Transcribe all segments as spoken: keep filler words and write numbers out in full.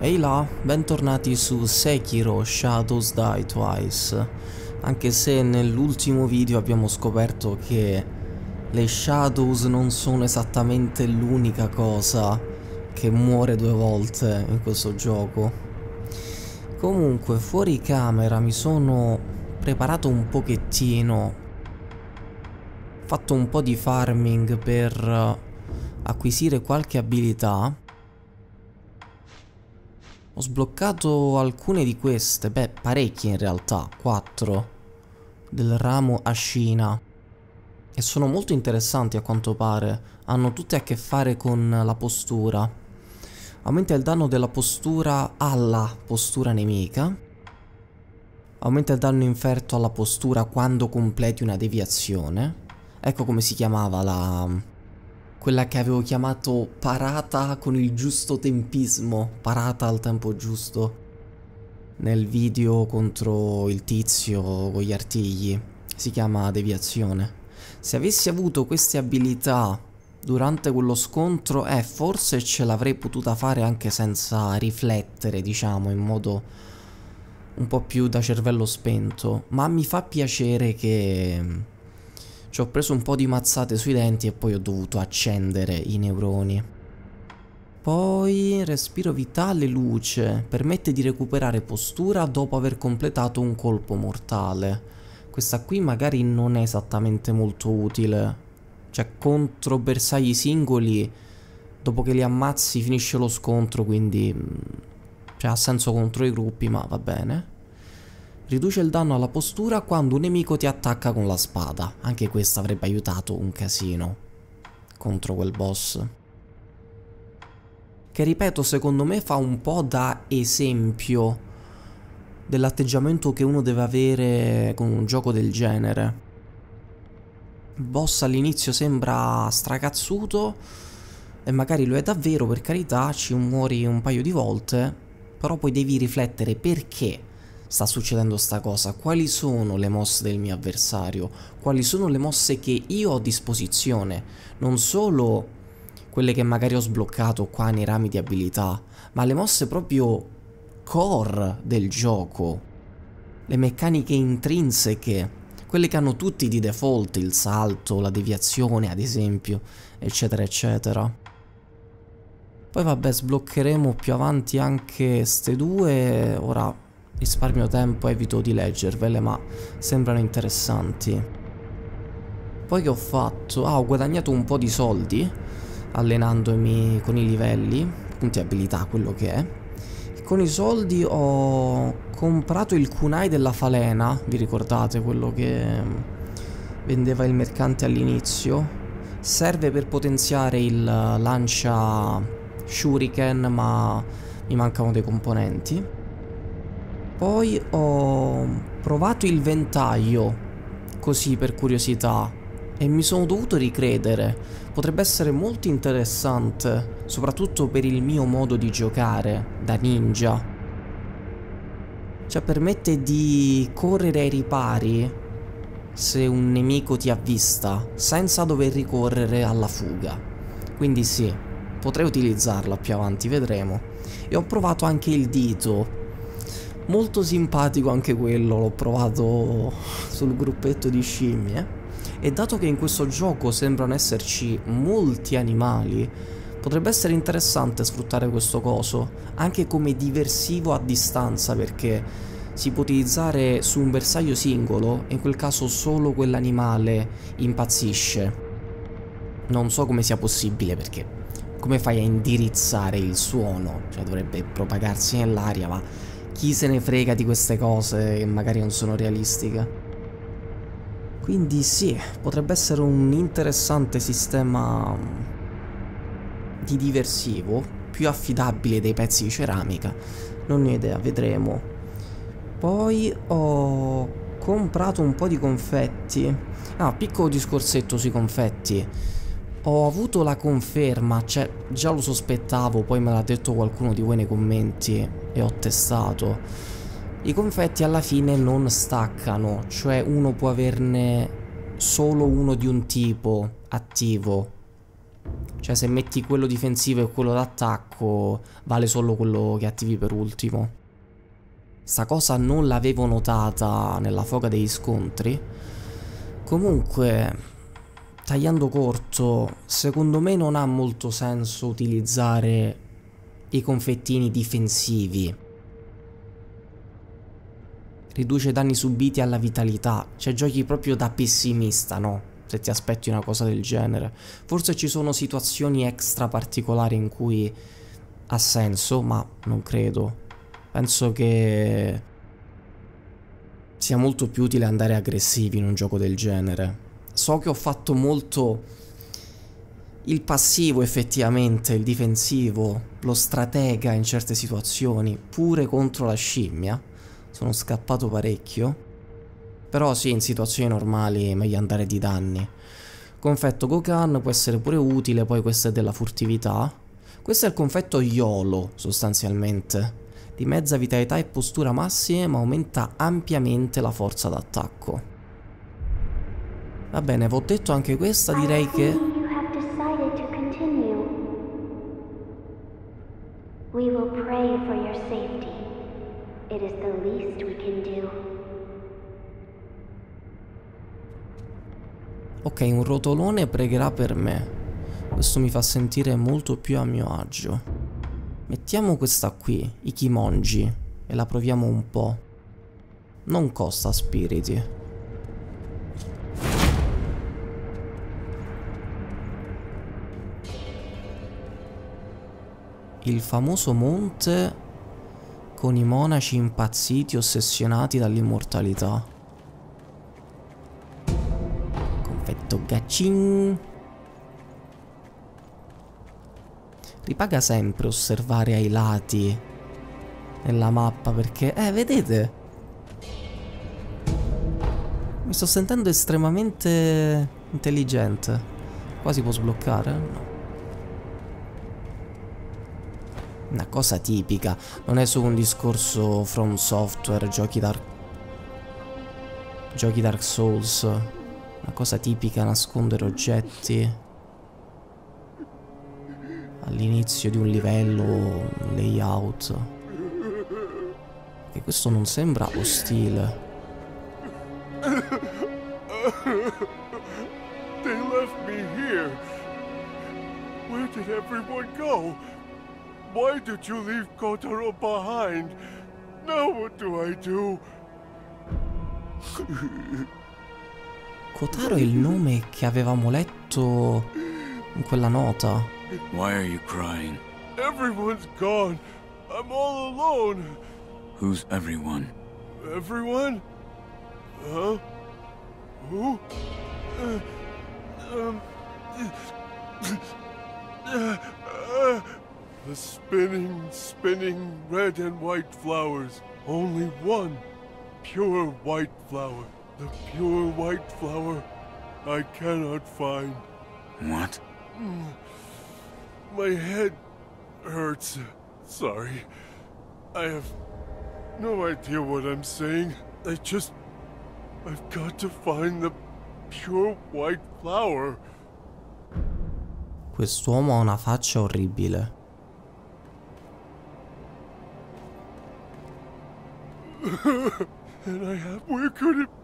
Ehi là, bentornati su Sekiro Shadows Die Twice. Anche se nell'ultimo video abbiamo scoperto che le Shadows non sono esattamente l'unica cosa che muore due volte in questo gioco. Comunque, fuori camera mi sono preparato un pochettino, fatto un po' di farming per acquisire qualche abilità. Ho sbloccato alcune di queste, beh parecchie in realtà, quattro del ramo Ashina, e sono molto interessanti a quanto pare, hanno tutte a che fare con la postura. Aumenta il danno della postura alla postura nemica, aumenta il danno inferto alla postura quando completi una deviazione. Ecco come si chiamava la... quella che avevo chiamato parata con il giusto tempismo, parata al tempo giusto, nel video contro il tizio con gli artigli. Si chiama deviazione. Se avessi avuto queste abilità durante quello scontro, eh, forse ce l'avrei potuta fare anche senza riflettere, diciamo, in modo un po' più da cervello spento. Ma mi fa piacere che... ci ho preso un po' di mazzate sui denti e poi ho dovuto accendere i neuroni. Poi respiro vitale luce, permette di recuperare postura dopo aver completato un colpo mortale. Questa qui magari non è esattamente molto utile. Cioè contro bersagli singoli, dopo che li ammazzi finisce lo scontro, quindi... cioè ha senso contro i gruppi, ma va bene. Riduce il danno alla postura quando un nemico ti attacca con la spada. Anche questo avrebbe aiutato un casino contro quel boss. Che ripeto, secondo me fa un po' da esempio dell'atteggiamento che uno deve avere con un gioco del genere. Il boss all'inizio sembra stracazzuto e magari lo è davvero, per carità, ci muori un paio di volte, però poi devi riflettere perché sta succedendo sta cosa, quali sono le mosse del mio avversario, quali sono le mosse che io ho a disposizione, non solo quelle che magari ho sbloccato qua nei rami di abilità, ma le mosse proprio core del gioco, le meccaniche intrinseche, quelle che hanno tutti di default, il salto, la deviazione ad esempio, eccetera eccetera. Poi vabbè, sbloccheremo più avanti anche ste due, ora risparmio tempo, evito di leggervele, ma sembrano interessanti. Poi che ho fatto? Ah, ho guadagnato un po' di soldi allenandomi con i livelli, punti abilità, quello che è. Con i soldi ho comprato il kunai della falena, vi ricordate quello che vendeva il mercante all'inizio? Serve per potenziare il lancia shuriken, ma mi mancano dei componenti. Poi ho provato il ventaglio, così per curiosità, e mi sono dovuto ricredere. Potrebbe essere molto interessante, soprattutto per il mio modo di giocare da ninja. Cioè permette di correre ai ripari se un nemico ti avvista, senza dover ricorrere alla fuga. Quindi sì, potrei utilizzarla più avanti, vedremo. E ho provato anche il dito. Molto simpatico anche quello, l'ho provato sul gruppetto di scimmie. E dato che in questo gioco sembrano esserci molti animali, potrebbe essere interessante sfruttare questo coso, anche come diversivo a distanza, perché si può utilizzare su un bersaglio singolo, e in quel caso solo quell'animale impazzisce. Non so come sia possibile, perché come fai a indirizzare il suono? Cioè dovrebbe propagarsi nell'aria, ma... chi se ne frega di queste cose che magari non sono realistiche. Quindi sì, potrebbe essere un interessante sistema di diversivo, più affidabile dei pezzi di ceramica. Non ne ho idea, vedremo. Poi ho comprato un po' di confetti. Ah, piccolo discorsetto sui confetti. Ho avuto la conferma, cioè già lo sospettavo, poi me l'ha detto qualcuno di voi nei commenti e ho testato. I confetti alla fine non staccano, cioè uno può averne solo uno di un tipo attivo Cioè se metti quello difensivo e quello d'attacco vale solo quello che attivi per ultimo. Sta cosa non l'avevo notata nella foga degli scontri. Comunque, tagliando corto, secondo me non ha molto senso utilizzare i confettini difensivi. Riduce i danni subiti alla vitalità. Cioè giochi proprio da pessimista, no? Se ti aspetti una cosa del genere. Forse ci sono situazioni extra particolari in cui ha senso, ma non credo. Penso che sia molto più utile andare aggressivi in un gioco del genere. So che ho fatto molto il passivo effettivamente, il difensivo, lo stratega in certe situazioni, pure contro la scimmia. Sono scappato parecchio. Però sì, in situazioni normali è meglio andare di danni. Confetto Gokan può essere pure utile, poi questo è della furtività. Questo è il confetto YOLO, sostanzialmente. Di mezza vitalità e postura massime, ma aumenta ampiamente la forza d'attacco. Va bene, vi ho detto anche questa, direi che... We will pray for your safety. It is the least we can do. Ok, un rotolone pregherà per me. Questo mi fa sentire molto più a mio agio. Mettiamo questa qui, Ikimonji, e la proviamo un po'. Non costa spiriti. Il famoso monte con i monaci impazziti ossessionati dall'immortalità. Confetto Gacin. Ripaga sempre osservare ai lati nella mappa perché, eh, vedete? Mi sto sentendo estremamente intelligente. Qua si può sbloccare? No. Una cosa tipica, non è solo un discorso From Software, giochi Dark... Giochi Dark Souls. Una cosa tipica, nascondere oggetti all'inizio di un livello, un layout. E questo non sembra ostile. They left me here. Where did everyone go? Why did you leave Kotaro behind? Now what do I do? Kotaro è il nome che avevamo letto in quella nota. Why are you crying? Everyone's gone. I'm all alone. Who's everyone? Everyone? Huh? Who? Uh, um... Uh, uh, the spinning, spinning red and white flowers. Only one. Pure white flower. The pure white flower I cannot find. What? My head hurts. Sorry. I have no idea what I'm saying. I just... I've got to find the pure white flower. Quest'uomo ha una faccia orribile. And I have... Where could it...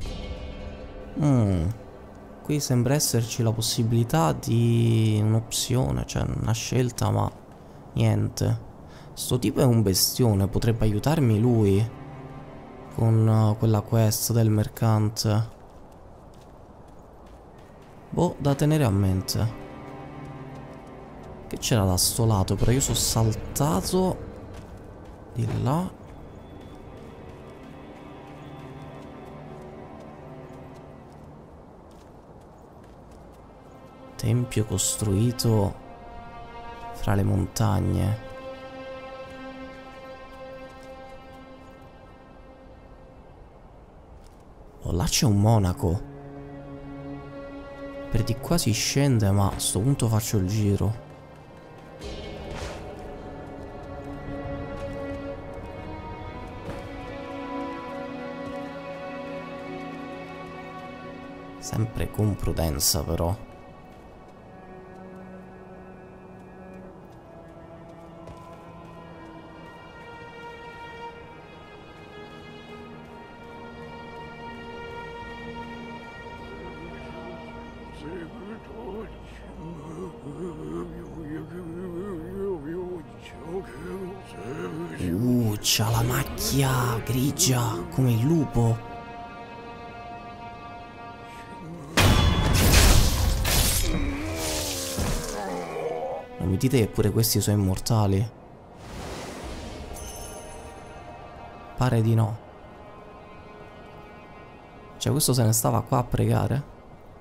Mm. Qui sembra esserci la possibilità di un'opzione, cioè una scelta, ma niente. Sto tipo è un bestione, potrebbe aiutarmi lui con uh, quella quest del mercante. Boh, da tenere a mente. Che c'era da sto lato, però io sono saltato di là. Tempio costruito fra le montagne. Oh, là c'è un monaco. Per di qua si scende, ma a sto punto faccio il giro. Sempre con prudenza, però. Uh, c'ha la macchia grigia come il lupo. Non mi dite che pure questi sono immortali? Pare di no. Cioè questo se ne stava qua a pregare?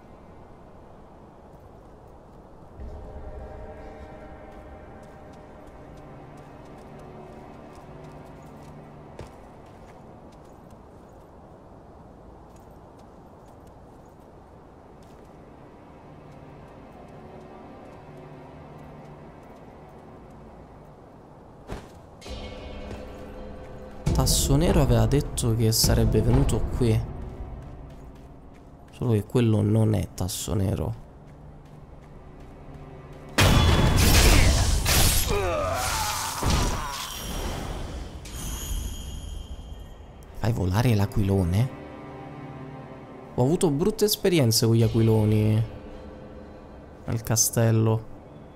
Tasso Nero aveva detto che sarebbe venuto qui. Solo che quello non è Tasso Nero. Fai volare l'aquilone? Ho avuto brutte esperienze con gli aquiloni nel castello.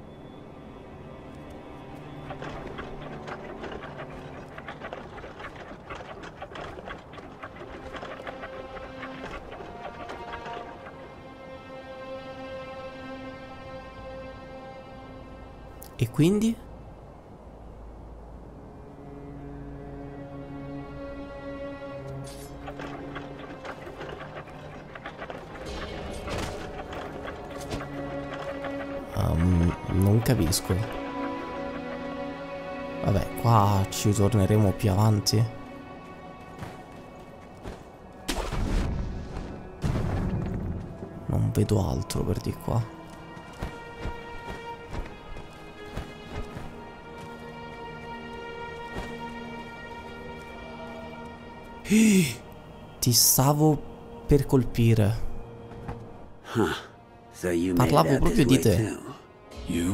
E quindi? Um, non capisco. Vabbè, qua ci torneremo più avanti. Non vedo altro per di qua. Ti stavo per colpire. Huh. So you made Parlavo it out proprio this di way te. too. You?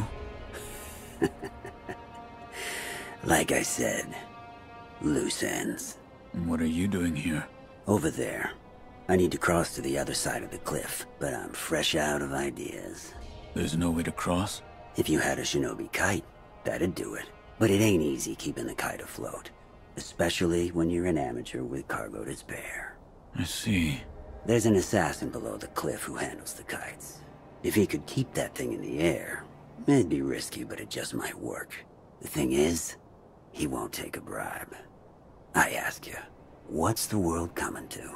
Like I said, loose ends. What are you doing here? Over there. I need to cross to the other side of the cliff, but I'm fresh out of ideas. There's no way to cross? If you had a shinobi kite, that'd do it. But it ain't easy keeping the kite afloat. Especially when you're an amateur with cargo to spare. I see. There's an assassin below the cliff who handles the kites. If he could keep that thing in the air, it'd be risky, but it just might work. The thing is, he won't take a bribe. I ask you, what's the world coming to?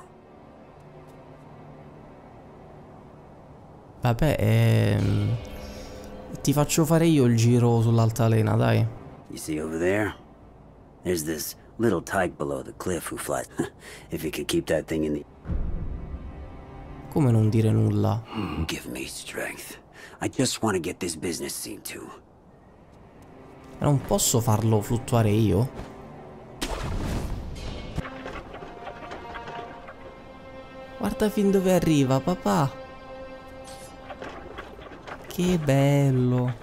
Vabbè, ehm, ti faccio fare io il giro sull'altalena, dai. You see over there? There's this little tyke below the cliff who flies. If he could keep that thing in the... Come non dire nulla? Give me strength. I just want to get this business seen to. Non posso farlo fluttuare io? Guarda fin dove arriva, papà. Che bello.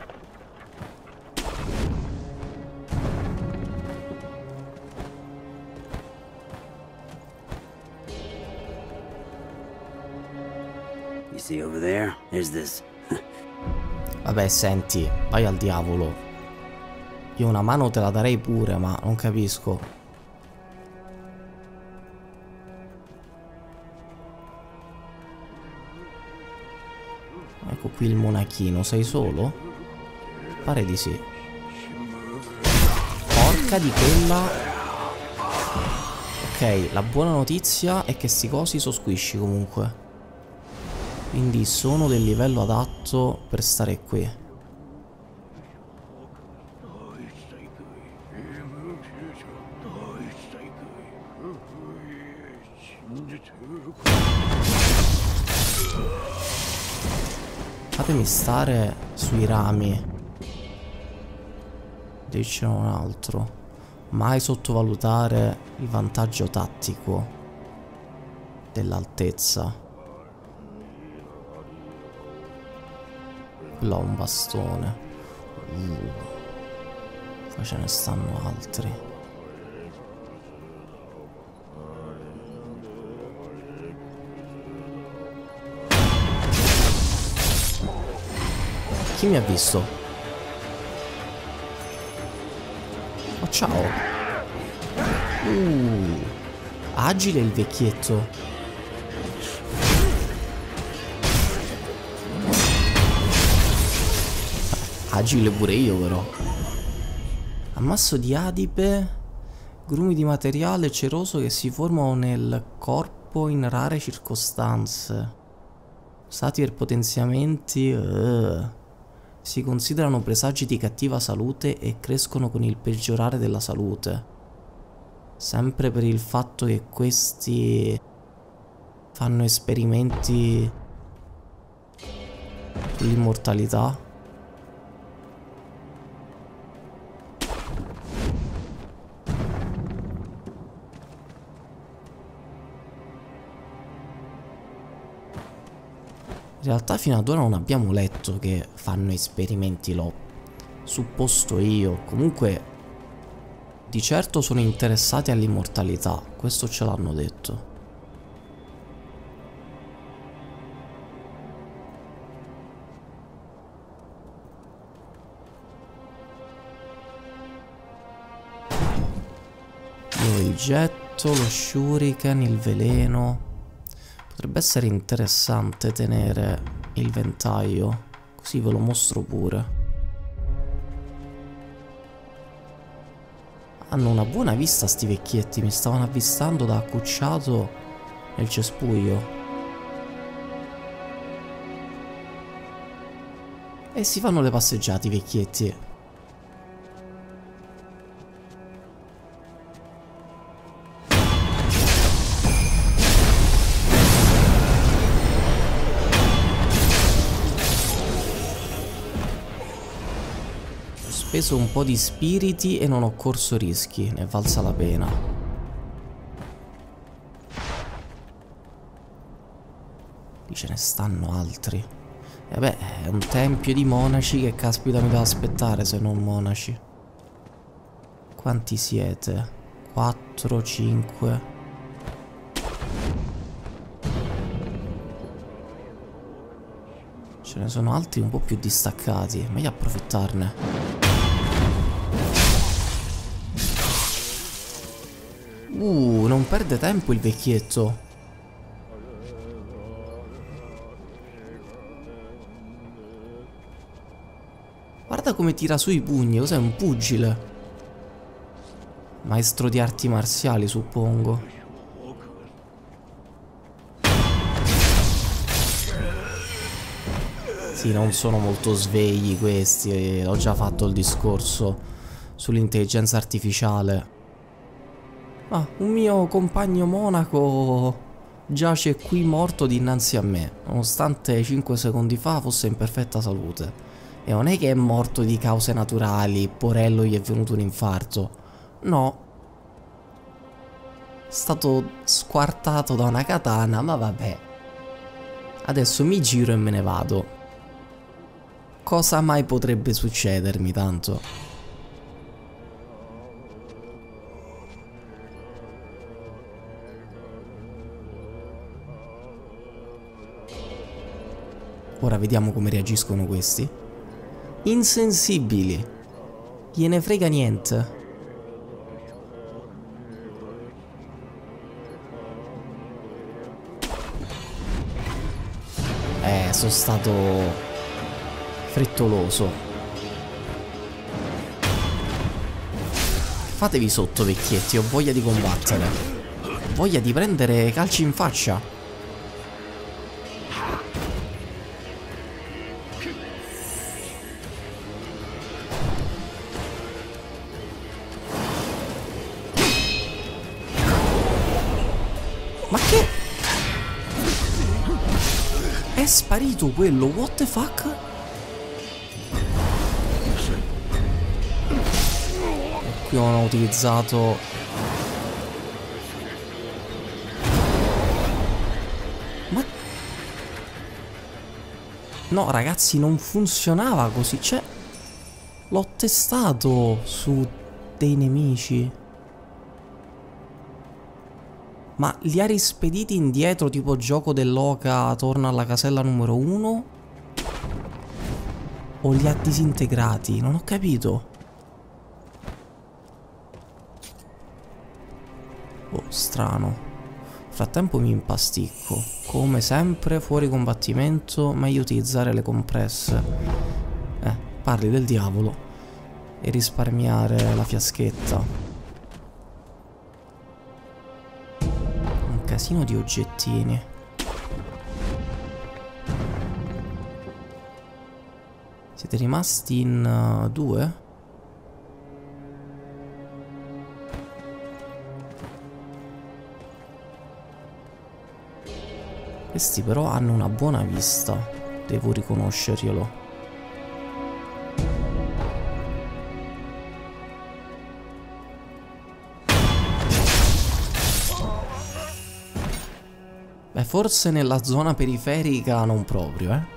You see over there? There's this... Vabbè, senti, vai al diavolo. Io una mano te la darei pure, ma non capisco. Ecco qui il monachino, sei solo? Pare di sì. Porca di quella. Ok, la buona notizia è che sti cosi sono squishy comunque. Quindi sono del livello adatto per stare qui. Fatemi stare sui rami. Dicene un altro. Mai sottovalutare il vantaggio tattico dell'altezza. Là un bastone. Uh, poi ce ne stanno altri. Chi mi ha visto? Oh, ciao. Uh, agile il vecchietto. Agile pure io però. Ammasso di adipe. Grumi di materiale ceroso che si formano nel corpo in rare circostanze. Usati per potenziamenti. Uh. Si considerano presagi di cattiva salute e crescono con il peggiorare della salute. Sempre per il fatto che questi fanno esperimenti sull'immortalità. In realtà fino ad ora non abbiamo letto che fanno esperimenti, l'ho supposto io. Comunque di certo sono interessati all'immortalità, questo ce l'hanno detto. Io il getto, lo shuriken, il veleno. Potrebbe essere interessante tenere il ventaglio, così ve lo mostro pure. Hanno una buona vista sti vecchietti, mi stavano avvistando da accucciato nel cespuglio. E si fanno le passeggiate i vecchietti. Ho speso un po' di spiriti e non ho corso rischi, ne è valsa la pena. Lì ce ne stanno altri. E vabbè, è un tempio di monaci, che caspita mi devo aspettare se non monaci. Quanti siete? quattro, cinque. Ce ne sono altri un po' più distaccati, meglio approfittarne. Uh, non perde tempo il vecchietto. Guarda come tira su i pugni, cos'è, un pugile? Maestro di arti marziali, suppongo. Sì, non sono molto svegli questi, ho già fatto il discorso sull'intelligenza artificiale. Ah, un mio compagno monaco giace qui morto dinanzi a me, nonostante cinque secondi fa fosse in perfetta salute. E non è che è morto di cause naturali, porello gli è venuto un infarto. No. È stato squartato da una katana, ma vabbè. Adesso mi giro e me ne vado. Cosa mai potrebbe succedermi, tanto? Ora vediamo come reagiscono questi. Insensibili. Gliene frega niente. Eh, sono stato frettoloso. Fatevi sotto, vecchietti, ho voglia di combattere. Ho voglia di prendere calci in faccia. Ma che? È sparito quello, what the fuck? E qui non ho utilizzato... Ma... No ragazzi, non funzionava così, cioè... L'ho testato su dei nemici. Ma li ha rispediti indietro tipo gioco dell'oca, torna alla casella numero uno? O li ha disintegrati? Non ho capito. Oh, strano. Nel frattempo mi impasticco. Come sempre, fuori combattimento, meglio utilizzare le compresse. Eh, parli del diavolo. E risparmiare la fiaschetta. Un casino di oggettini. Siete rimasti in uh, due? Questi però hanno una buona vista, devo riconoscerglielo. Beh, forse nella zona periferica non proprio, eh.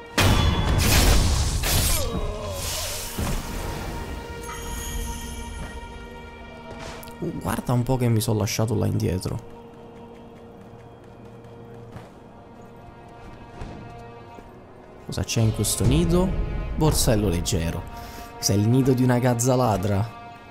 Uh, guarda un po' che mi sono lasciato là indietro. Cosa c'è in questo nido? Borsello leggero. Sei il nido di una gazza ladra.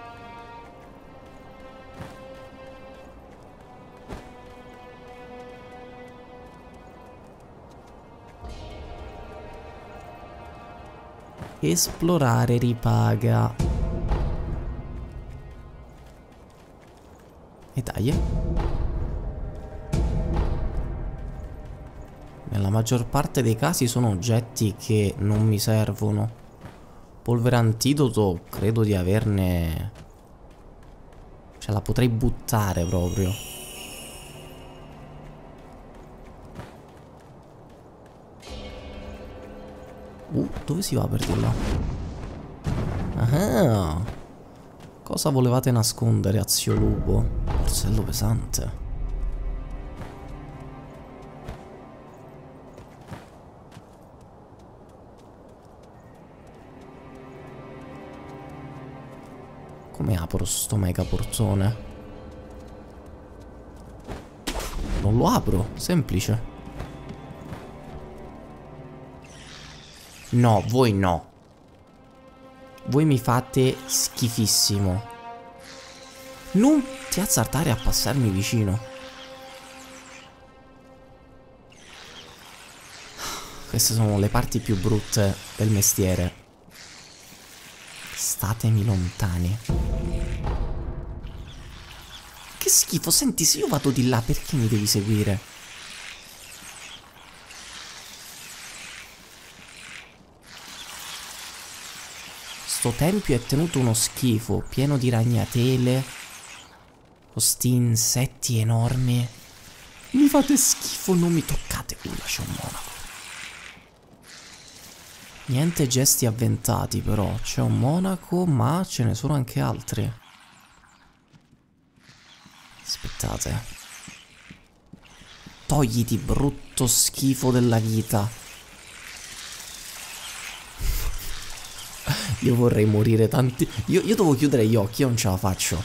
Esplorare ripaga. E dai, eh. Nella maggior parte dei casi sono oggetti che non mi servono. Polvere antidoto, credo di averne... Cioè la potrei buttare proprio. Uh, dove si va per di là? Ah, cosa volevate nascondere, Azio Lupo? Borsello pesante. Come apro sto mega portone? Non lo apro, semplice. No, voi no. Voi mi fate schifissimo. Non ti azzardare a passarmi vicino. Queste sono le parti più brutte del mestiere. Statemi lontani. Che schifo, senti, se io vado di là, perché mi devi seguire? Sto tempio è tenuto uno schifo, pieno di ragnatele, con sti insetti enormi. Mi fate schifo, non mi toccate. Uh, c'è un monaco. Niente gesti avventati però, c'è un monaco, ma ce ne sono anche altri. Aspettate. Togliti, brutto schifo della vita. Io vorrei morire tanti... Io, io devo chiudere gli occhi, io non ce la faccio.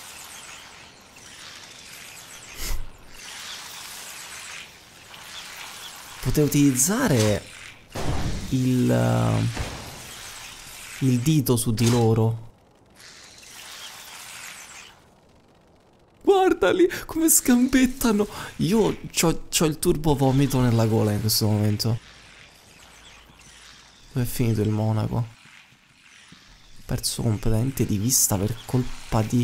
Potevo utilizzare il... il dito su di loro. Guardali come scambettano. Io c'ho, c'ho il turbo vomito nella gola in questo momento. Dove è finito il monaco? Ho perso completamente di vista per colpa di...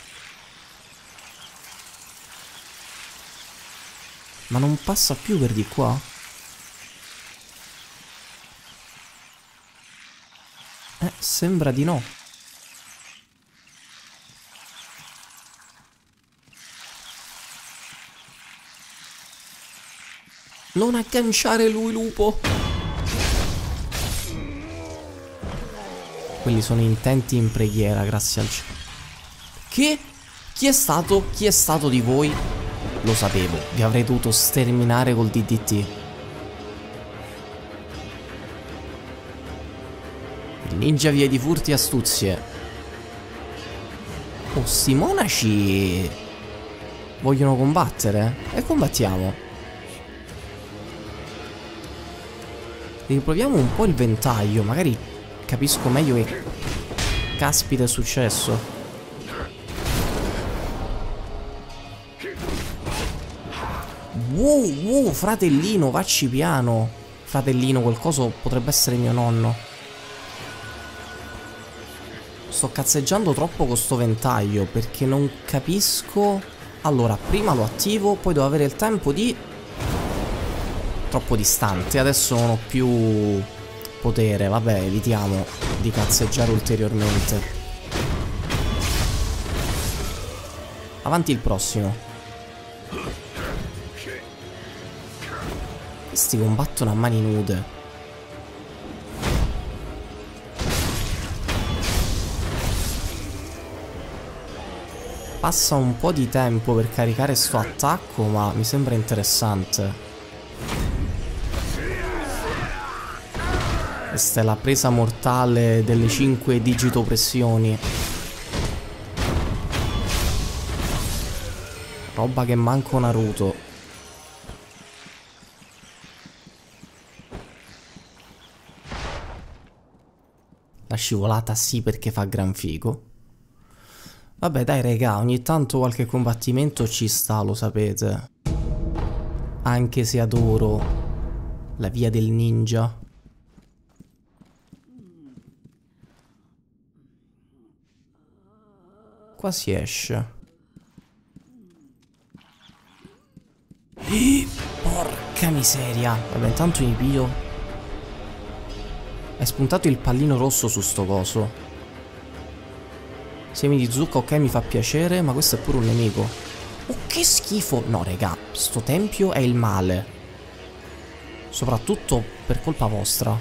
Ma non passa più per di qua? Eh, sembra di no. Non agganciare lui, lupo. Quelli sono intenti in preghiera, grazie al cielo. Che? Chi è stato? Chi è stato di voi? Lo sapevo, vi avrei dovuto sterminare col D D T. Il ninja via di furti e astuzie. Oh, sti monaci vogliono combattere? E combattiamo. Riproviamo un po' il ventaglio, magari capisco meglio che caspita è successo. Wow, wow, fratellino, vacci piano. Fratellino, qualcosa potrebbe essere mio nonno. Sto cazzeggiando troppo con sto ventaglio perché non capisco. Allora, prima lo attivo, poi devo avere il tempo di... Troppo distante, adesso non ho più potere. Vabbè, evitiamo di cazzeggiare ulteriormente. Avanti il prossimo. Questi combattono a mani nude. Passa un po' di tempo per caricare sto attacco, ma mi sembra interessante. Questa è la presa mortale delle cinque digitopressioni. Roba che manco Naruto. La scivolata sì, perché fa gran figo. Vabbè dai raga, ogni tanto qualche combattimento ci sta, lo sapete. Anche se adoro la via del ninja. Qua si esce. E porca miseria. Vabbè, intanto mi pio. È spuntato il pallino rosso su sto coso. Semi di zucca, ok, mi fa piacere, ma questo è pure un nemico. Oh, che schifo. No, raga, sto tempio è il male. Soprattutto per colpa vostra.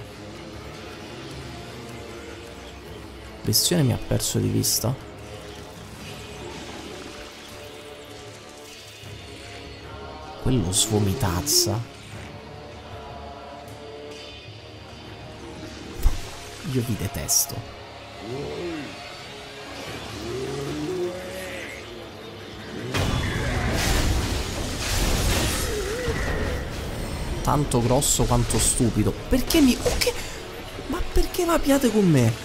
Bestione mi ha perso di vista. Quello svomitazza. Io vi detesto. Tanto grosso quanto stupido. Perché mi... Oh, che... Ma perché vapiate con me?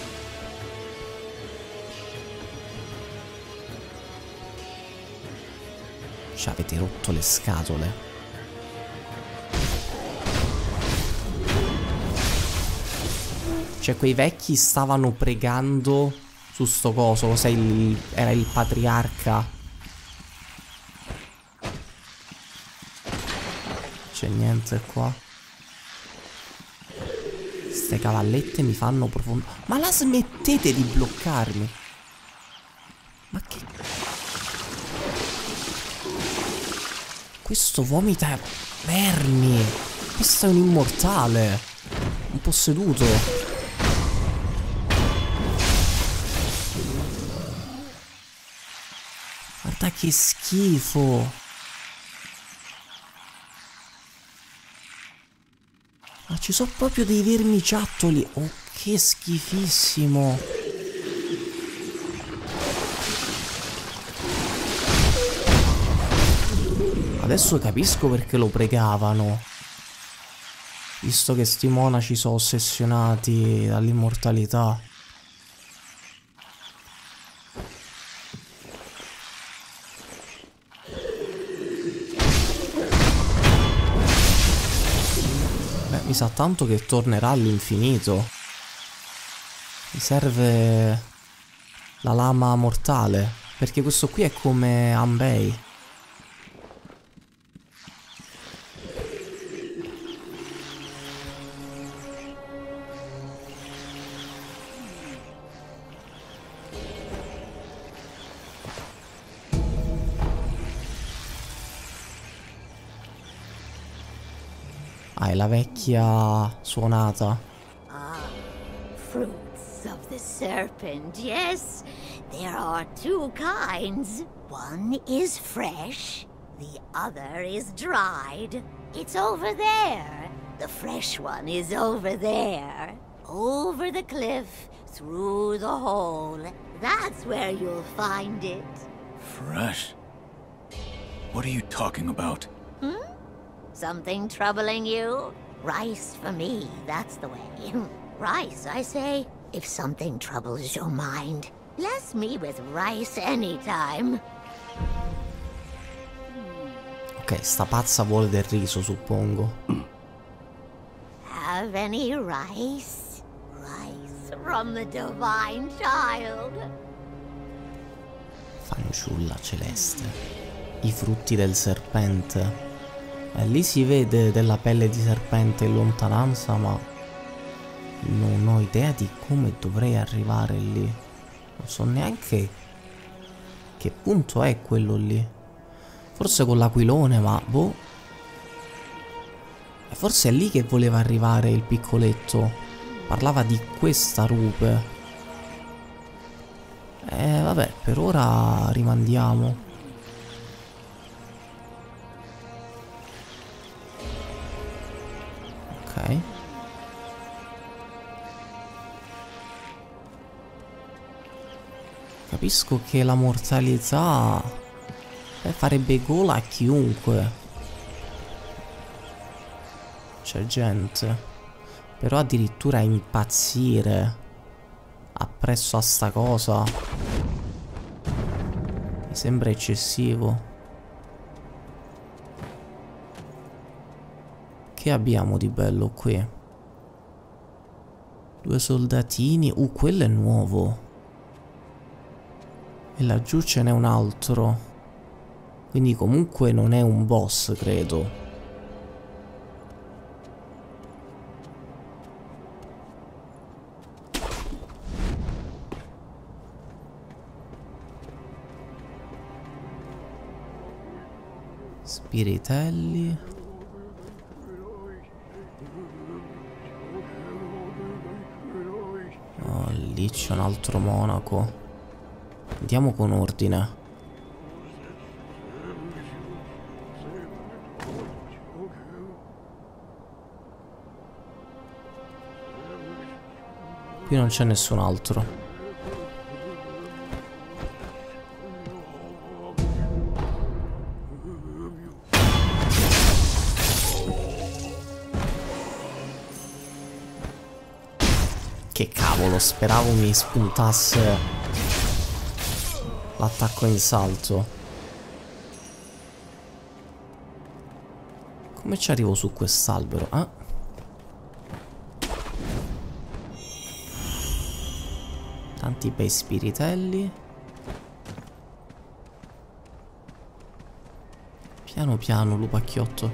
Ci avete rotto le scatole. Cioè quei vecchi stavano pregando su sto coso. Lo sai, il... era il patriarca. C'è niente qua. Ste cavallette mi fanno profondo. Ma la smettete di bloccarmi? Ma che... Questo vomita vermi. Questo è un immortale. Un posseduto. Guarda che schifo. Ma ci sono proprio dei vermiciattoli. Oh, che schifissimo. Adesso capisco perché lo pregavano. Visto che sti monaci sono ossessionati dall'immortalità. Beh, mi sa tanto che tornerà all'infinito. Mi serve la lama mortale, perché questo qui è come Hanbei. Ah, è la vecchia suonata. Ah, fruits of the serpent, yes. There are two kinds. One is fresh, the other is dried. It's over there. The fresh one is over there. Over the cliff, through the hole. That's where you'll find it. Fresh? What are you talking about? Hmm? Something troubling you? Rice for me, that's the way. Rice, I say. If something troubles your mind, bless me with rice anytime. Ok, sta pazza vuole del riso, suppongo. Have any rice? Rice from the divine child. Fanciulla celeste. I frutti del serpente. E lì si vede della pelle di serpente in lontananza, ma non ho idea di come dovrei arrivare lì. Non so neanche che punto è quello lì. Forse con l'aquilone, ma boh. E forse è lì che voleva arrivare il piccoletto. Parlava di questa rupe. Eh vabbè, per ora rimandiamo. Ok. Capisco che la mortalità eh, farebbe gola a chiunque. C'è gente. Però addirittura impazzire appresso a sta cosa mi sembra eccessivo. Che abbiamo di bello qui? Due soldatini. Uh, quello è nuovo. E laggiù ce n'è un altro. Quindi comunque non è un boss, credo. Spiritelli. Oh, lì c'è un altro monaco. Andiamo con ordine. Qui non c'è nessun altro. Che cavolo, speravo mi spuntasse l'attacco in salto. Come ci arrivo su quest'albero? Ah. Tanti bei spiritelli. Piano piano, lupacchiotto.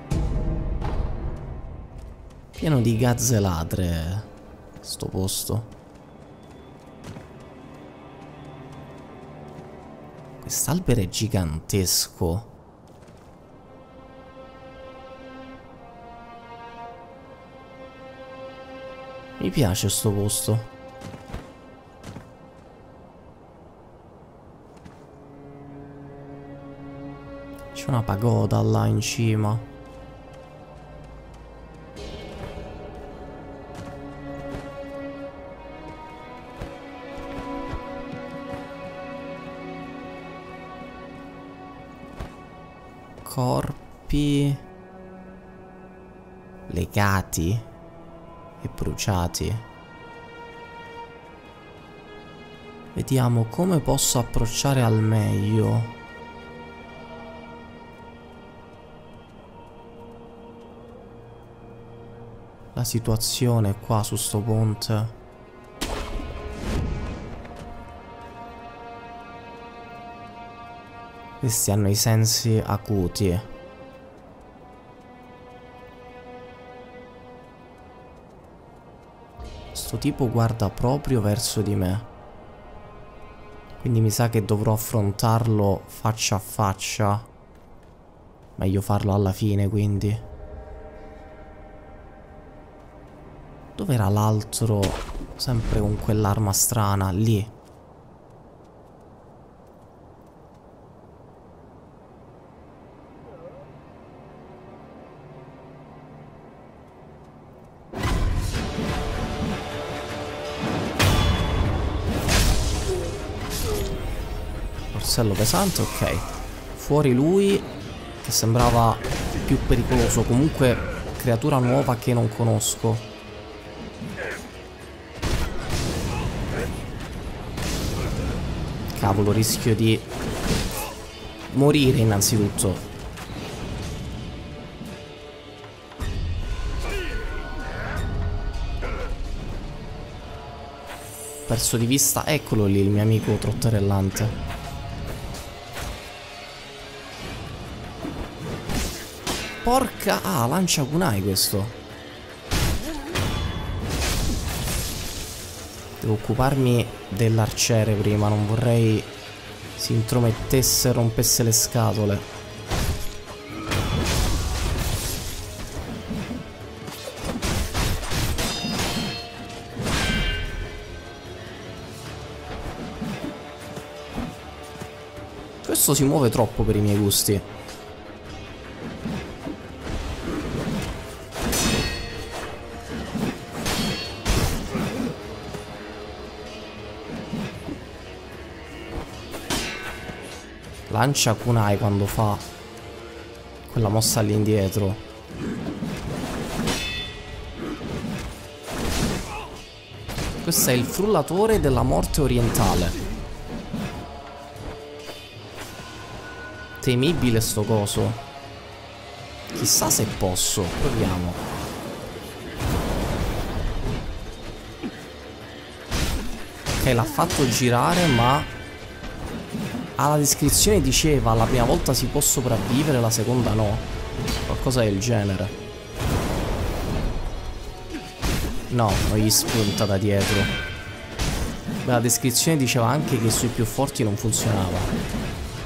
Pieno di gazze ladre sto posto. Quest'albero è gigantesco. Mi piace sto posto. C'è una pagoda là in cima. Corpi legati e bruciati. Vediamo come posso approcciare al meglio. La situazione qua su sto ponte. Questi hanno i sensi acuti. Sto tipo guarda proprio verso di me. Quindi mi sa che dovrò affrontarlo faccia a faccia. Meglio farlo alla fine, quindi. Dov'era l'altro? Sempre con quell'arma strana, lì. Borsello pesante, ok. Fuori lui, che sembrava più pericoloso. Comunque, creatura nuova che non conosco. Cavolo, rischio di morire innanzitutto. Perso di vista, eccolo lì il mio amico trotterellante. Porca... Ah, lancia kunai questo. Devo occuparmi dell'arciere prima, non vorrei si intromettesse e rompesse le scatole. Questo si muove troppo per i miei gusti. Lancia kunai quando fa quella mossa all'indietro. Questo è il frullatore della morte orientale. Temibile sto coso. Chissà se posso. Proviamo. Ok, l'ha fatto girare, ma alla descrizione diceva la prima volta si può sopravvivere, la seconda no. Qualcosa del genere. No, non gli spunta da dietro. Beh, la descrizione diceva anche che sui più forti non funzionava.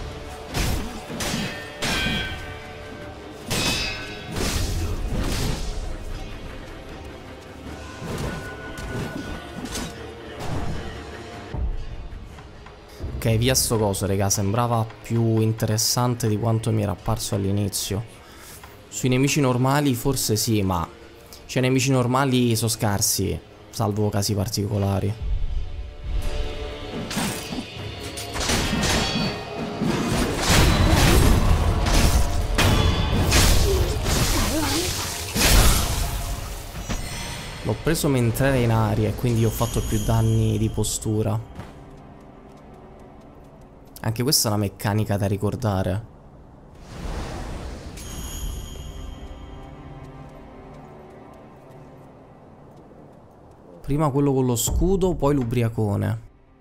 Ok, via sto coso, raga, sembrava più interessante di quanto mi era apparso all'inizio. Sui nemici normali forse sì, ma cioè nemici normali sono scarsi, salvo casi particolari. L'ho preso mentre era in aria e quindi ho fatto più danni di postura. Anche questa è una meccanica da ricordare. Prima quello con lo scudo, poi l'ubriacone.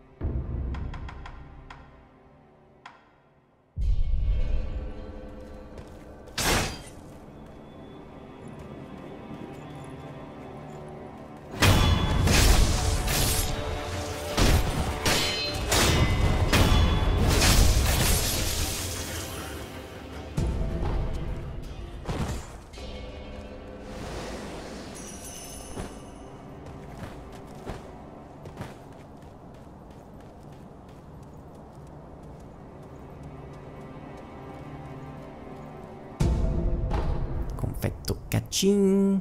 Confetto caccin.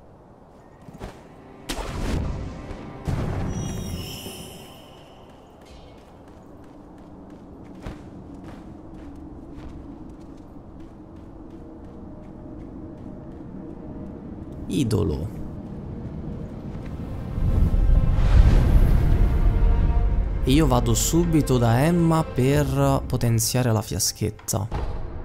Idolo. E io vado subito da Emma per potenziare la fiaschetta.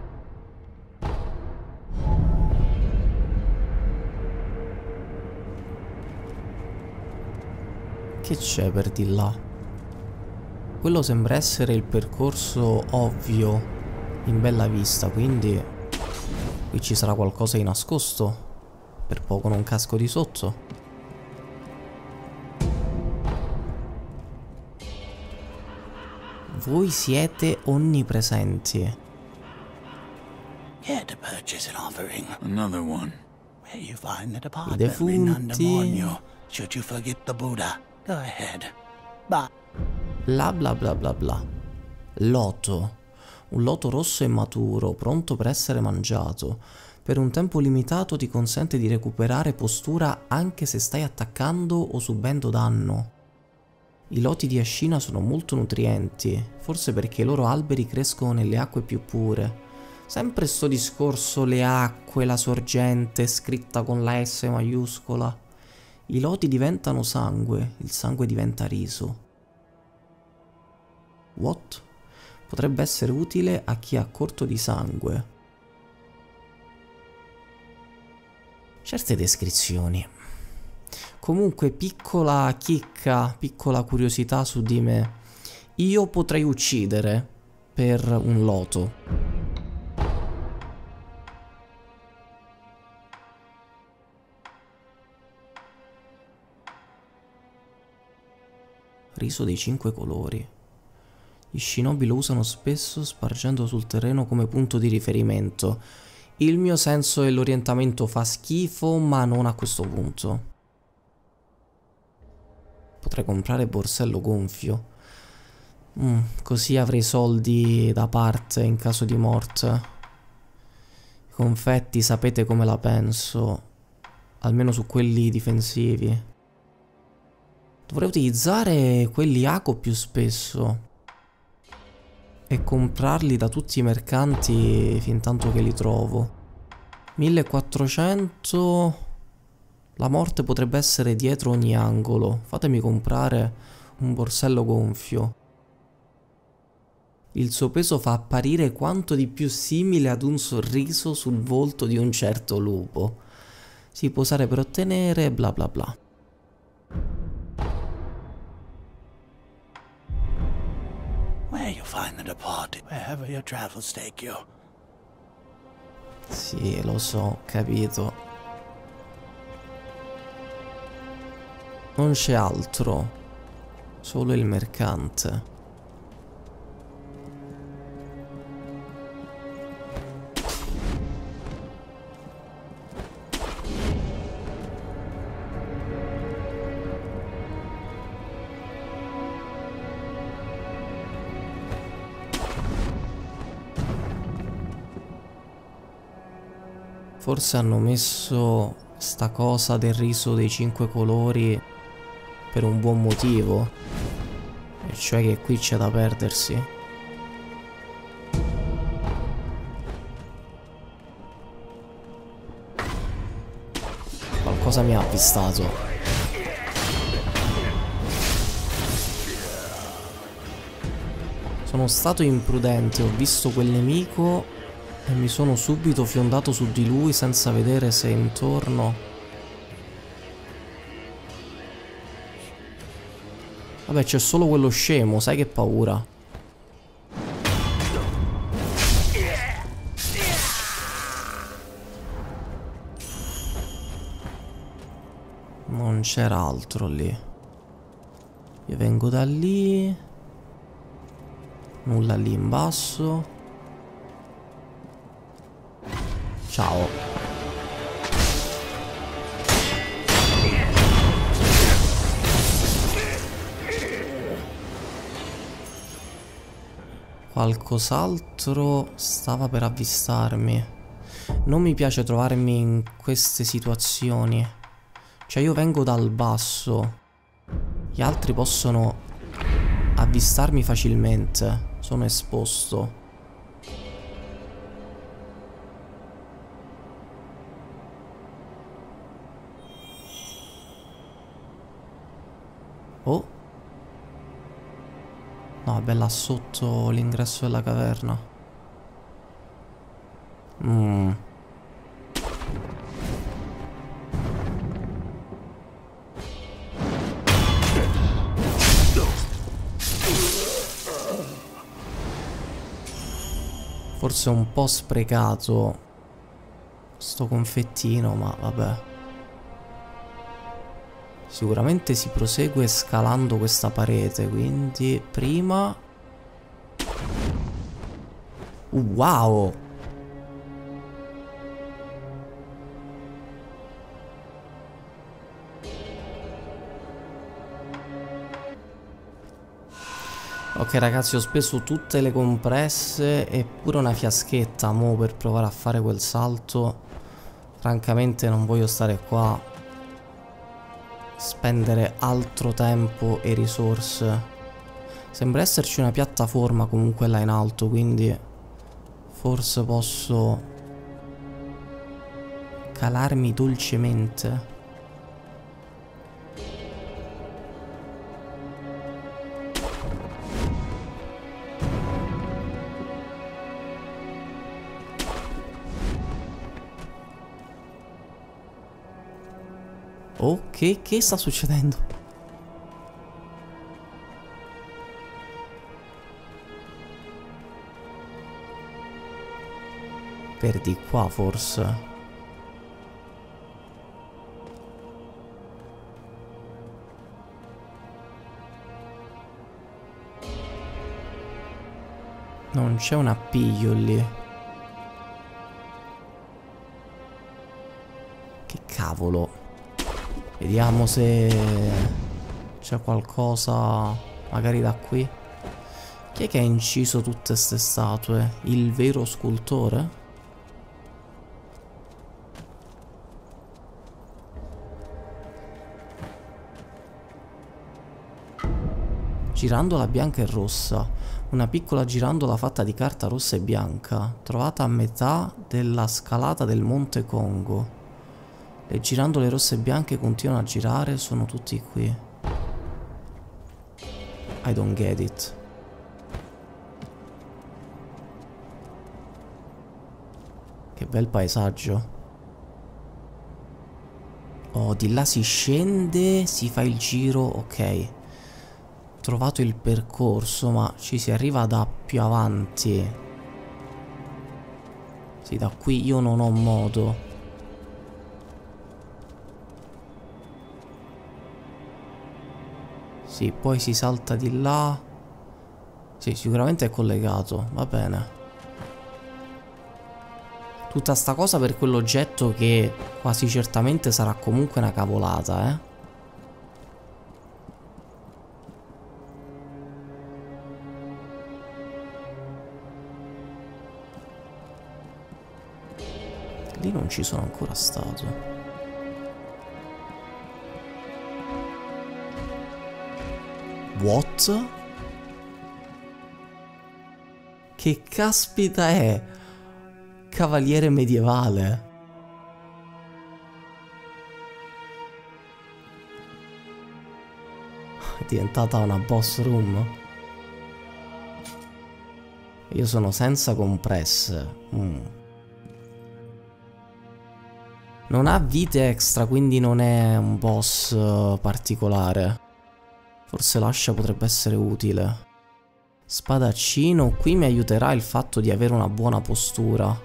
Che c'è per di là? Quello sembra essere il percorso ovvio in bella vista, quindi qui ci sarà qualcosa di nascosto. Per poco non casco di sotto. Voi siete onnipresenti. Here to purchase an offering. Another one. Where you find the I department written on the defunti. menu. Should you forget the Buddha, go ahead. Bye. Bla bla bla bla bla. Loto. Un loto rosso e maturo, pronto per essere mangiato. Per un tempo limitato ti consente di recuperare postura anche se stai attaccando o subendo danno. I loti di ascina sono molto nutrienti, forse perché i loro alberi crescono nelle acque più pure. Sempre sto discorso, le acque, la sorgente, scritta con la S maiuscola. I loti diventano sangue, il sangue diventa riso. What? Potrebbe essere utile a chi ha corto di sangue. Certe descrizioni. Comunque, piccola chicca, piccola curiosità su di me. Io potrei uccidere per un loto. Riso dei cinque colori. Gli shinobi lo usano spesso spargendo sul terreno come punto di riferimento. Il mio senso dell'orientamento fa schifo, ma non a questo punto. Potrei comprare borsello gonfio. Mm, così avrei soldi da parte in caso di morte. I confetti sapete come la penso, almeno su quelli difensivi. Dovrei utilizzare quelli Aco più spesso e comprarli da tutti i mercanti fin tanto che li trovo. millequattrocento. La morte potrebbe essere dietro ogni angolo. Fatemi comprare un borsello gonfio. Il suo peso fa apparire quanto di più simile ad un sorriso sul volto di un certo lupo. Si può usare per ottenere bla bla bla. Where you find the departed, wherever your travels take you. Sì, lo so, ho capito. Non c'è altro, solo il mercante. Forse hanno messo sta cosa del riso dei cinque colori per un buon motivo, e cioè che qui c'è da perdersi. Qualcosa mi ha avvistato. Sono stato imprudente, ho visto quel nemico e mi sono subito fiondato su di lui senza vedere se intorno. Vabbè, c'è solo quello scemo, sai che paura. Non c'era altro lì. Io vengo da lì. Nulla lì in basso. Ciao. Qualcos'altro stava per avvistarmi. Non mi piace trovarmi in queste situazioni. Cioè io vengo dal basso. Gli altri possono avvistarmi facilmente. Sono esposto. Oh. No, vabbè, là sotto l'ingresso della caverna. Mm. Forse un po' sprecato sto confettino, ma vabbè. Sicuramente si prosegue scalando questa parete, quindi prima... Uh, wow! Ok ragazzi, ho speso tutte le compresse e pure una fiaschetta mo per provare a fare quel salto. Francamente non voglio stare qua, spendere altro tempo e risorse. Sembra esserci una piattaforma comunque là in alto, quindi forse posso calarmi dolcemente. Ok, che sta succedendo? Per di qua forse. Non c'è un appiglio lì. Che cavolo. Vediamo se c'è qualcosa magari da qui. Chi è che ha inciso tutte ste statue? Il vero scultore? Girandola bianca e rossa. Una piccola girandola fatta di carta rossa e bianca, trovata a metà della scalata del Monte Congo. Le girandole rosse e bianche continuano a girare, sono tutti qui. I don't get it. Che bel paesaggio. Oh, di là si scende, si fa il giro, ok. Trovato il percorso, ma ci si arriva da più avanti. Sì, da qui io non ho modo. Sì, poi si salta di là. Sì, sicuramente è collegato, va bene. Tutta sta cosa per quell'oggetto che quasi certamente sarà comunque una cavolata, eh. Lì non ci sono ancora stato. What? Che caspita è? Cavaliere medievale. È diventata una boss room. Io sono senza compresse. Mm. Non ha vite extra, quindi non è un boss uh, particolare. Forse l'ascia potrebbe essere utile. Spadaccino, qui mi aiuterà il fatto di avere una buona postura.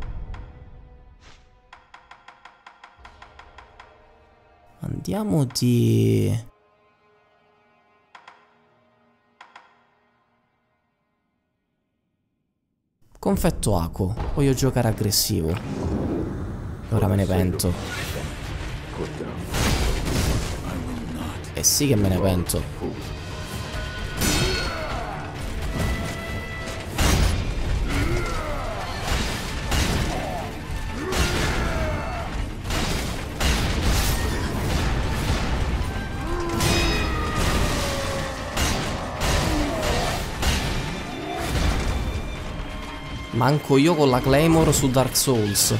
Andiamo di... Confetto Ako, voglio giocare aggressivo. Ora me ne pento. Eh sì che me ne pento. Manco io con la Claymore su Dark Souls.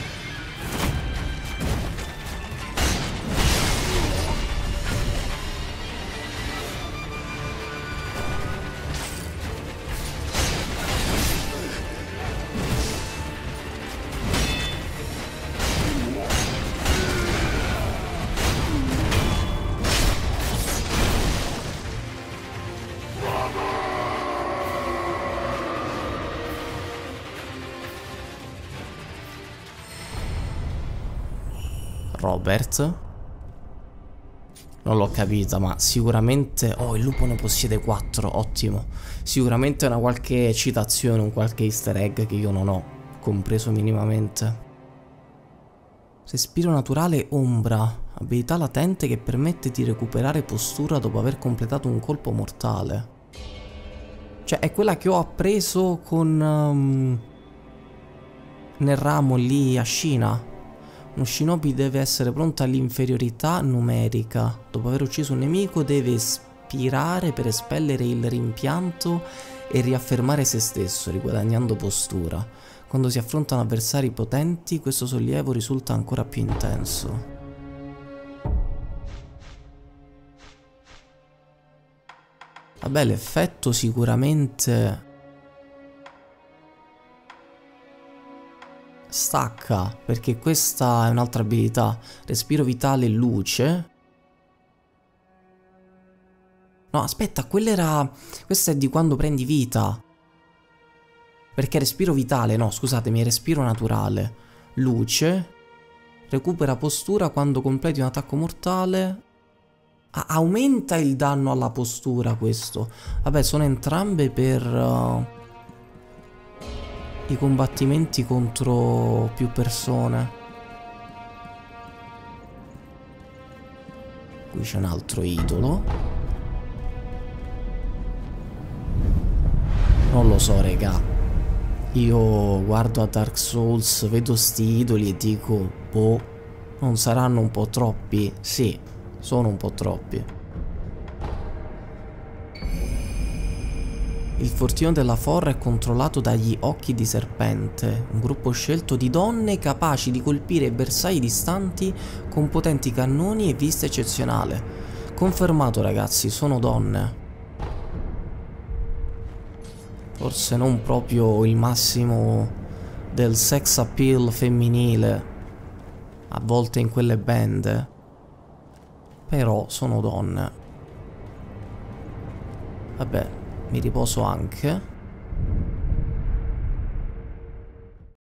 Robert? Non l'ho capita, ma sicuramente... Oh, il lupo ne possiede quattro, ottimo. Sicuramente una qualche citazione, un qualche easter egg che io non ho compreso minimamente. Respiro naturale ombra. Abilità latente che permette di recuperare postura dopo aver completato un colpo mortale. Cioè, è quella che ho appreso con... Um, nel ramo lì a Shina. Uno shinobi deve essere pronto all'inferiorità numerica. Dopo aver ucciso un nemico deve spirare per espellere il rimpianto e riaffermare se stesso, riguadagnando postura. Quando si affrontano avversari potenti, questo sollievo risulta ancora più intenso. Vabbè, l'effetto sicuramente... stacca, perché questa è un'altra abilità. Respiro vitale luce. No, aspetta, quella era... Questa è di quando prendi vita. Perché respiro vitale, no, scusatemi, respiro naturale. Luce. Recupera postura quando completi un attacco mortale. Ah, aumenta il danno alla postura questo. Vabbè, sono entrambe per... Uh, i combattimenti contro più persone. Qui c'è un altro idolo. Non lo so, raga. Io guardo a Dark Souls, vedo sti idoli e dico, boh, non saranno un po' troppi? Sì, sono un po' troppi. Il fortino della Forra è controllato dagli Occhi di Serpente, un gruppo scelto di donne capaci di colpire bersagli distanti con potenti cannoni e vista eccezionale. Confermato, ragazzi, sono donne. Forse non proprio il massimo del sex appeal femminile, a volte in quelle band, però sono donne. Vabbè, mi riposo anche.